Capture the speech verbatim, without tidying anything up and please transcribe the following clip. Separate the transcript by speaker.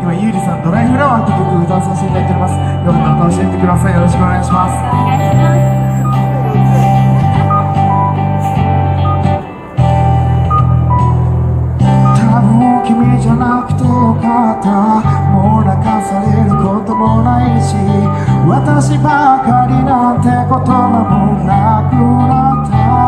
Speaker 1: 今ゆうりさんドライフラワーという曲を歌わさせていただいております。よかったら楽しんでください。よろしくお願いします。多分君じゃなくてよかった、もう泣かされることもないし、私ばかりなんて言葉もなくなった。